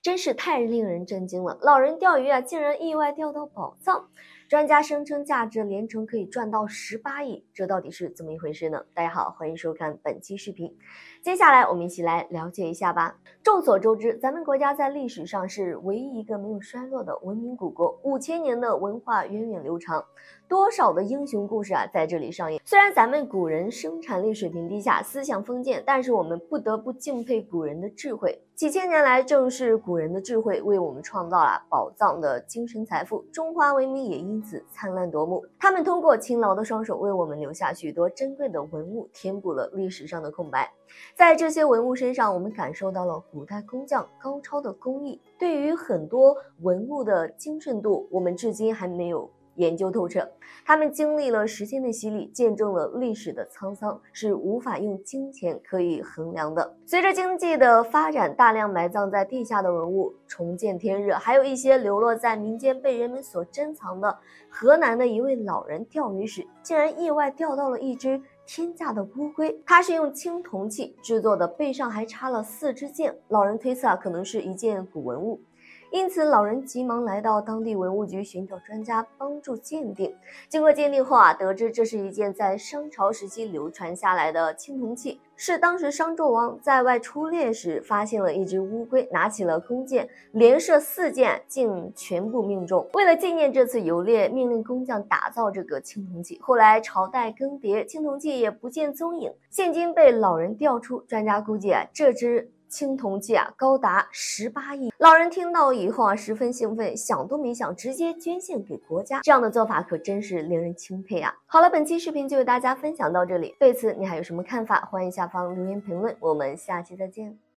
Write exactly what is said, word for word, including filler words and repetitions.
真是太令人震惊了！老人钓鱼啊，竟然意外钓到宝藏。专家声称价值连城可以赚到十八亿，这到底是怎么一回事呢？大家好，欢迎收看本期视频。接下来我们一起来了解一下吧。众所周知，咱们国家在历史上是唯一一个没有衰落的文明古国，五千年的文化源远流长，多少的英雄故事啊在这里上演。虽然咱们古人生产力水平低下，思想封建，但是我们不得不敬佩古人的智慧。几千年来，正是古人的智慧为我们创造了宝藏的精神财富，中华文明也因此灿烂夺目。他们通过勤劳的双手为我们留下许多珍贵的文物，填补了历史上的空白。在这些文物身上，我们感受到了古代工匠高超的工艺。对于很多文物的精深度，我们至今还没有研究透彻，他们经历了时间的洗礼，见证了历史的沧桑，是无法用金钱可以衡量的。随着经济的发展，大量埋葬在地下的文物重见天日，还有一些流落在民间被人们所珍藏的。河南的一位老人钓鱼时，竟然意外钓到了一只天价的乌龟，它是用青铜器制作的，背上还插了四支箭。老人推测啊，可能是一件古文物。因此，老人急忙来到当地文物局寻找专家帮助鉴定。经过鉴定后啊，得知这是一件在商朝时期流传下来的青铜器，是当时商纣王在外出猎时发现了一只乌龟，拿起了弓箭，连射四箭，竟全部命中。为了纪念这次游猎，命令工匠打造这个青铜器。后来朝代更迭，青铜器也不见踪影，现今被老人调出。专家估计啊，这只青铜器啊，高达十八亿。老人听到以后啊，十分兴奋，想都没想，直接捐献给国家。这样的做法可真是令人钦佩啊！好了，本期视频就为大家分享到这里，对此你还有什么看法？欢迎下方留言评论，我们下期再见。